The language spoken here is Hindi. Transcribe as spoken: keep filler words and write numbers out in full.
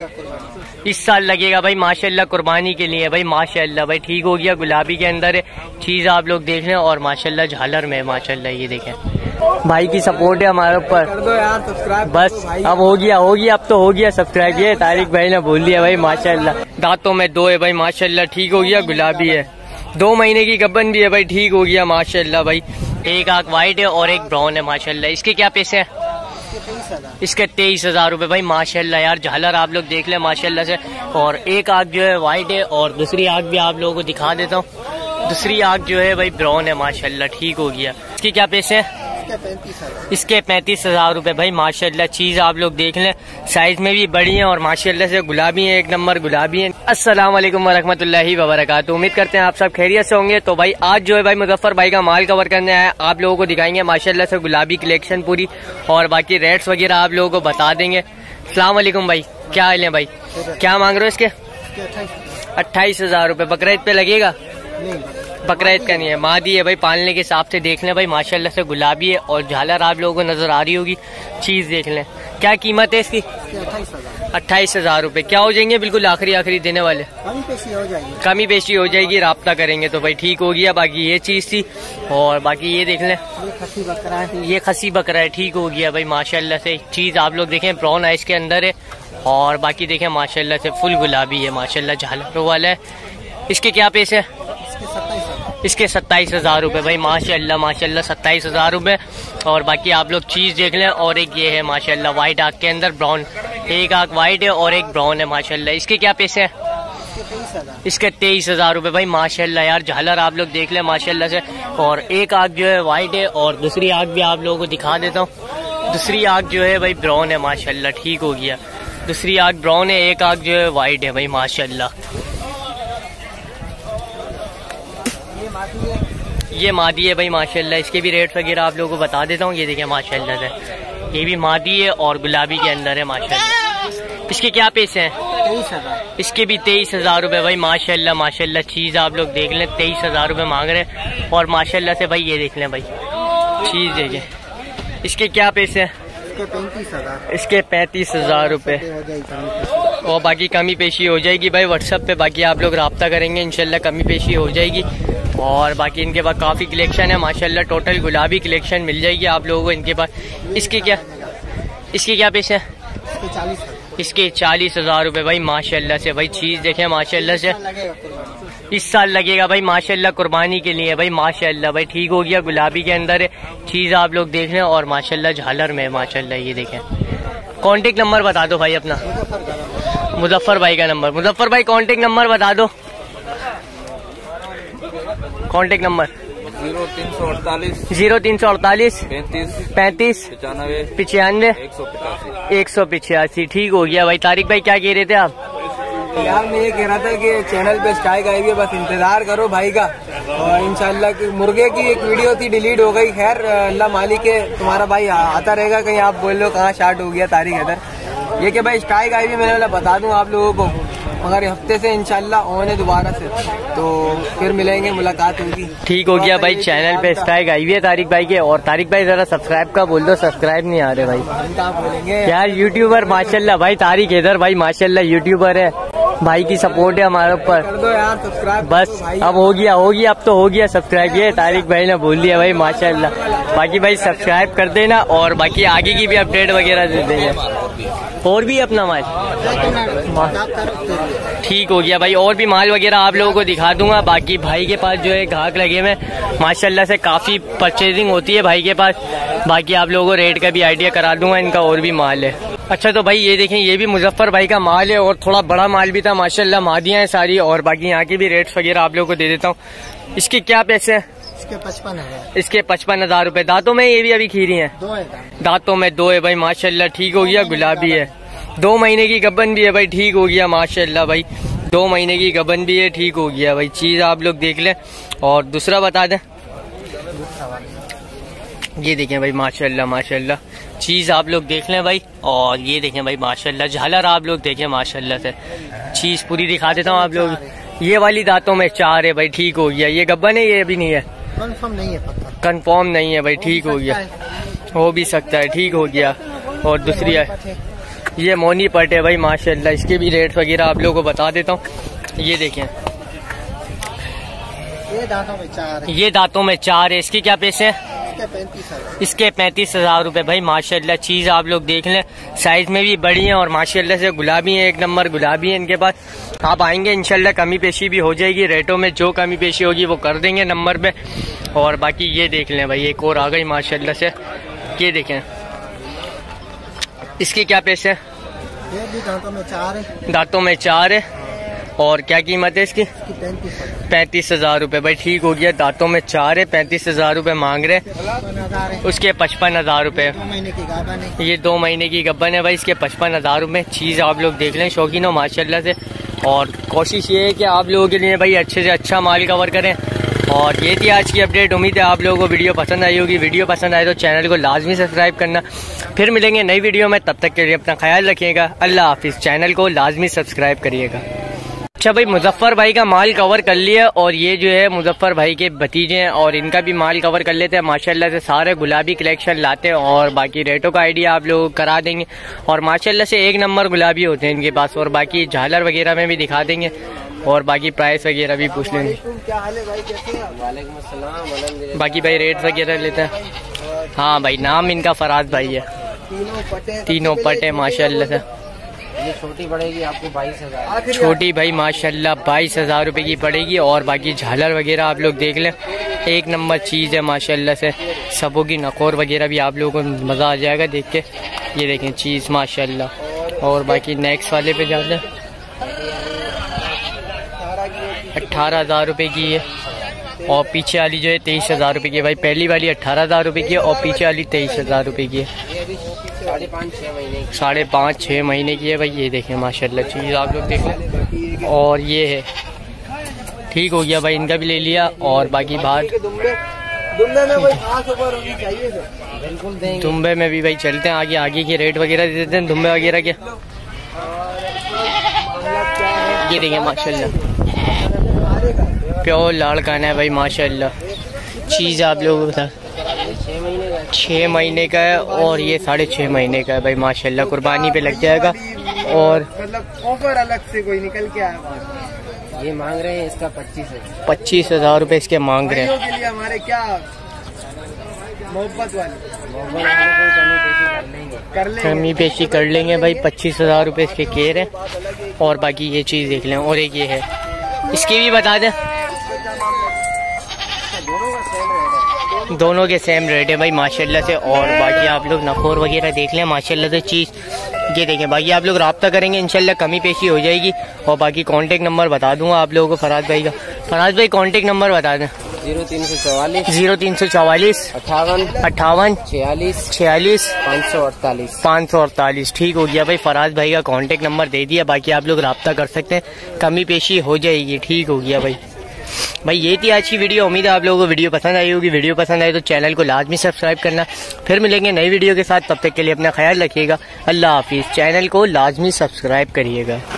इस साल लगेगा भाई माशाल्लाह कुर्बानी के लिए भाई माशाल्लाह भाई ठीक हो गया। गुलाबी के अंदर है चीज आप लोग देख लें और माशाल्लाह झालर में माशाल्लाह ये देखें भाई की सपोर्ट है हमारे ऊपर। कर दो यार सब्सक्राइब बस अब हो गया हो गया अब तो हो गया सब्सक्राइब। ये तारिक भाई ने बोल दिया भाई माशाल्लाह। दांतों में दो है भाई माशाल्लाह ठीक हो गया। गुलाबी है दो महीने की गब्बन भी है भाई ठीक हो गया माशाल्लाह भाई। एक आंख व्हाइट है और एक ब्राउन है माशाल्लाह। इसके क्या पैसे हैं? इसके तेईस हजार रूपए भाई माशाल्लाह। यार झालर आप लोग देख ले माशाल्लाह से। और एक आंख जो है व्हाइट है और दूसरी आंख भी आप लोगों को दिखा देता हूँ। दूसरी आंख जो है भाई ब्राउन है माशाल्लाह ठीक हो गया। इसके क्या पैसे हैं? इसके पैंतीस हजार रूपए भाई माशाल्लाह। चीज आप लोग देख लें साइज में भी बड़ी है और माशाल्लाह से गुलाबी है एक नंबर गुलाबी है। अस्सलाम वालेकुम वरहमतुल्लाहि वबरकातुहू। उम्मीद करते हैं आप सब खैरियत से होंगे। तो भाई आज जो है भाई मुजफ्फर भाई का माल कवर करने आया आप लोगों को दिखाएंगे माशाल्लाह से गुलाबी कलेक्शन पूरी और बाकी रेट्स वगैरह आप लोगों को बता देंगे। अस्सलाम वालेकुम भाई, क्या हाल है भाई? क्या मांग रहे हो इसके? अट्ठाईस हजार रूपए। बकरीद पे लगेगा? बकरीद का नहीं है, मादी है भाई। पालने के हिसाब से देख लें भाई माशाल्लाह से गुलाबी है और झालर आप लोगों को नजर आ रही होगी। चीज देख लें क्या कीमत है इसकी? अट्ठाईस हजार रूपए। क्या हो जाएंगे बिल्कुल आखिरी आखिरी देने वाले? कमी पेशी हो जाएगी कमी पेशी हो जाएगी, राब्ता करेंगे तो भाई ठीक हो गया। बाकी ये चीज थी और बाकी ये देख लें ये खसी बकरा है। ये खसी बकरा है ठीक हो गया भाई माशाल्लाह से। चीज आप लोग देखें ब्राउन आइस के अंदर है और बाकी देखें माशाल्लाह से फुल गुलाबी है माशाल्लाह झालर वाला है। इसके क्या पैसे है? इसके सत्ताईस हजार रूपए भाई माशाल्लाह माशाल्लाह सत्ताईस हजार रूपए। और बाकी आप लोग चीज देख लें। और एक ये है माशाल्लाह व्हाइट आंख के अंदर ब्राउन। एक आंख व्हाइट है और एक ब्राउन है माशाल्लाह। इसके क्या पैसे हैं? इसके तेईस हजार रूपए भाई माशाल्लाह। यार झालर आप लोग देख लें माशाल्लाह से। और एक आंख जो है व्हाइट है और दूसरी आंख भी आप लोगों को दिखा देता हूँ। दूसरी आंख जो है भाई ब्राउन है माशाल्लाह ठीक हो गया। दूसरी आंख ब्राउन है, एक आंख जो है व्हाइट है भाई माशाल्लाह। ये मादी है भाई माशाल्लाह। इसके भी रेट वगैरह आप लोगों को बता देता हूँ। ये देखिए माशाल्लाह से ये भी मादी है और गुलाबी के अंदर है माशाल्लाह। इसके क्या पैसे हैं? तेईस हजार। इसके भी तेईस हजार रूपए भाई माशाल्लाह माशाल्लाह। चीज आप लोग देख लें तेईस हजार रूपए मांग रहे हैं और माशाल्लाह से भाई ये देख लें भाई चीज देखें। इसके क्या पैसे हैं? इसके पैंतीस हजार। इसके पैंतीस हजार रूपए और बाकी कमी पेशी हो जाएगी भाई व्हाट्सएप पे। बाकी आप लोग राब्ता करेंगे इंशाल्लाह कमी पेशी हो जाएगी। और बाकी इनके पास काफी कलेक्शन है माशाल्लाह। टोटल गुलाबी कलेक्शन मिल जाएगी आप लोगों को इनके पास। इसके क्या इसके क्या पैसे हैं? इसके चालीस इसके चालीस हजार रूपए भाई माशाल्लाह से। भाई चीज देखें माशाल्लाह से। इस साल लगेगा भाई माशाल्लाह कुर्बानी के लिए भाई माशाल्लाह भाई ठीक हो गया। गुलाबी के अंदर है चीज आप लोग देख लें और माशाल्लाह झालर में माशाल्लाह ये देखें। कॉन्टेक्ट नंबर बता दो भाई अपना। मुजफ्फर भाई का नंबर। मुजफ्फर भाई कॉन्टेक्ट नंबर बता दो। कॉन्टेक्ट नंबर जीरो तीन सौ अड़तालीस जीरो तीन सौ अड़तालीस पैंतीस पैंतीस पचानवे पिचानवे एक सौ पचासी एक सौ पिछयासी ठीक हो गया भाई। तारिक भाई क्या कह रहे थे आप? यार मैं ये कह रहा था कि चैनल पे स्ट्राइक आएगी, बस इंतजार करो भाई का। और इंशाल्लाह की मुर्गे की एक वीडियो थी डिलीट हो गई। खैर अल्लाह मालिक है, तुम्हारा भाई आता रहेगा। कहीं आप बोल लो कहाँ स्टार्ट हो गया तारिक इधर। ये कि भाई स्ट्राइक आई भी मैंने वाला बता दूं आप लोगों को, मगर हफ्ते से इंशाल्लाह ऑन है दोबारा से, तो फिर मिलेंगे, मुलाकात होगी। ठीक हो गया भाई। चैनल पे स्ट्राइक आई हुई है तारिक भाई के। और तारिक भाई जरा सब्सक्राइब का बोल दो, सब्सक्राइब नहीं आ रहे भाई। बोलेंगे यार यूट्यूबर माशाल्लाह भाई। तारिक इधर भाई माशाल्लाह यूट्यूबर है। भाई की सपोर्ट है हमारे ऊपर। कर दो यार सब्सक्राइब। बस अब हो गया हो गया अब तो हो गया सब्सक्राइब। ये तारिक भाई ने बोल दिया भाई माशाल्लाह। बाकी भाई सब्सक्राइब कर देना और बाकी आगे की भी अपडेट वगैरह दे देंगे। और भी अपना माल ठीक हो गया भाई। और भी माल वगैरह आप लोगों को दिखा दूंगा। बाकी भाई के पास जो है ग्राहक लगे हुए माशाल्लाह से काफी परचेजिंग होती है भाई के पास। बाकी आप लोगों को रेट का भी आइडिया करा दूंगा इनका। और भी माल है। अच्छा तो भाई ये देखें ये भी मुजफ्फर भाई का माल है और थोड़ा बड़ा माल भी था माशाल्लाह। मादियां हैं सारी और बाकी यहाँ की भी रेट्स वगैरह आप लोगों को दे देता हूँ। इसके क्या पैसे हैं? इसके पचपन हजार। इसके पचपन हजार रूपए। दांतों में ये भी अभी खीरी है? दो है। दांतों में दो है भाई माशाल्लाह ठीक हो गया। गुलाबी है, दो महीने की गबन भी है भाई ठीक हो गया माशाल्लाह भाई। दो महीने की गबन भी है ठीक हो गया भाई। चीज आप लोग देख लें। और दूसरा बता दें ये देखें भाई माशाल्लाह माशाल्लाह। चीज आप लोग देख लें भाई। और ये देखें भाई माशाल्लाह झालर आप लोग देखें माशाल्लाह से। चीज पूरी दिखा देता हूँ आप लोग। ये वाली दांतों में चार है भाई ठीक हो गया। ये गब्बन है, ये अभी नहीं है, कंफर्म नहीं है, पक्का कंफर्म नहीं है भाई ठीक हो गया। हो भी सकता है ठीक हो गया। और दूसरी है ये मोनी पट है भाई माशाल्लाह। इसके भी रेट वगैरह आप लोगों को बता देता हूँ। ये देखें, ये दांतों में चार है। ये दांतों में चार है। इसके क्या पैसे हैं? पैंतीस हजार। इसके पैंतीस हजार रूपए भाई माशाल्लाह। चीज आप लोग देख लें, साइज में भी बड़ी है और माशाल्लाह से गुलाबी है, एक नंबर गुलाबी है इनके पास। आप आएंगे इंशाल्लाह कमी पेशी भी हो जाएगी, रेटों में जो कमी पेशी होगी वो कर देंगे नंबर पे। और बाकी ये देख लें भाई, एक और आ गई माशाल्लाह से। ये देखें, इसके क्या पैसे हैं? ये भी दांतों में चार है। दांतों में चार है। और क्या कीमत है इसकी? पैंतीस हजार रूपए भाई। ठीक हो गया, दांतों में चार है, पैंतीस हजार रूपए मांग रहे। उसके पचपन हजार रूपए। ये दो महीने की गब्बन है भाई, इसके पचपन हजार रूपए। चीज आप लोग देख लें शौकीन हो माशाल्लाह से। और कोशिश ये है कि आप लोगों के लिए भाई अच्छे से अच्छा माल कवर करें। और ये थी आज की अपडेट। उम्मीद है आप लोगों को वीडियो पसंद आई होगी। वीडियो पसंद आए तो चैनल को लाजमी सब्सक्राइब करना। फिर मिलेंगे नई वीडियो में, तब तक के लिए अपना ख्याल रखिएगा। अल्लाह हाफिज। चैनल को लाजमी सब्सक्राइब करिएगा। अच्छा भाई, मुजफ्फर भाई का माल कवर कर लिया। और ये जो है मुजफ्फर भाई के भतीजे हैं और इनका भी माल कवर कर लेते हैं माशाल्लाह से। सारे गुलाबी कलेक्शन लाते हैं और बाकी रेटों का आइडिया आप लोग करा देंगे। और माशाल्लाह से एक नंबर गुलाबी होते हैं इनके पास। और बाकी झालर वगैरह में भी दिखा देंगे और बाकी प्राइस वगैरह भी पूछ लेंगे। क्या हाल है भाई, कैसे हैं? वालेकुम अस्सलाम। बाकी भाई रेट वगैरह लेते हैं। हाँ भाई, नाम इनका फराज भाई है। तीनों पटे तीनों पटे माशाल्लाह से। ये छोटी पड़ेगी आपको बाईस हजार। छोटी भाई माशाल्लाह बाईस हजार रूपए की पड़ेगी। और बाकी झालर वगैरह आप लोग देख लें, एक नंबर चीज़ है माशाल्लाह से। सबों की नकोर वगैरह भी आप लोगों को मज़ा आ जाएगा देख के। ये देखें चीज़ माशाल्लाह। और बाकी नेक्स्ट वाले पे जाते हैं, अट्ठारह हजार रुपये की है। और पीछे वाली जो है तेईस हजार रुपये की है भाई। पहली वाली अट्ठारह हजार रुपये की है और पीछे वाली तेईस हजार रुपये की है। साढ़े पाँच छः महीने साढ़े पाँच छः महीने की है भाई। ये देखें माशाल्लाह चीज़ आप लोग देख लें। और ये है, ठीक हो गया भाई, इनका भी ले लिया। और बाकी बात दुम्बे में कोई खास ऑफर होनी चाहिए सर, बिल्कुल देंगे। दुम्बे में भी भाई चलते हैं आगे, आगे की रेट वगैरह दे देते हैं दुम्बे वगैरह के। ये देखें माशाल्लाह प्योर लाड़ काना है भाई माशाल्लाह। चीज़ आप लोगों को बता, छः महीने का है और ये साढ़े छः महीने का है भाई माशाल्लाह। कुर्बानी पे लग जाएगा। और मतलब ऑफर अलग से कोई निकल के आया। ये मांग रहे हैं इसका पच्चीस है पच्चीस हजार रूपए इसके मांग रहे हैं। के लिए हमारे क्या मोहब्बत वाली कर लेंगे, कमी पेशी कर लेंगे भाई। पच्चीस हजार रूपए इसके केयर है। और बाकी ये चीज़ देख लें। और एक ये है, इसकी भी बता दें। दोनों के सेम रेट है भाई माशाल्लाह से। और बाकी आप लोग नखोर वगैरह देख लें माशाल्लाह से। चीज़ ये देखें, बाकी आप लोग राब्ता करेंगे इंशाल्लाह कमी पेशी हो जाएगी। और बाकी कांटेक्ट नंबर बता दूंगा आप लोगों को फराज भाई का। फराज भाई कांटेक्ट नंबर बता दें। जीरो तीन सौ चौवालीस जीरो तीन सौ चौवालीस अट्ठावन अट्ठावन छियालीस छियालीस पाँच सौ अड़तालीस पाँच सौ अड़तालीस। ठीक हो गया भाई, फराज भाई का कांटेक्ट नंबर दे दिया। बाकी आप लोग राब्ता कर सकते हैं, कमी पेशी हो जाएगी। ठीक हो गया भाई। भाई ये थी आज की वीडियो। उम्मीद है आप लोगों को वीडियो पसंद आई होगी। वीडियो पसंद आए तो चैनल को लाजमी सब्सक्राइब करना। फिर मिलेंगे नई वीडियो के साथ, तब तक के लिए अपना ख्याल रखिएगा। अल्लाह हाफिज़। चैनल को लाजमी सब्सक्राइब करिएगा।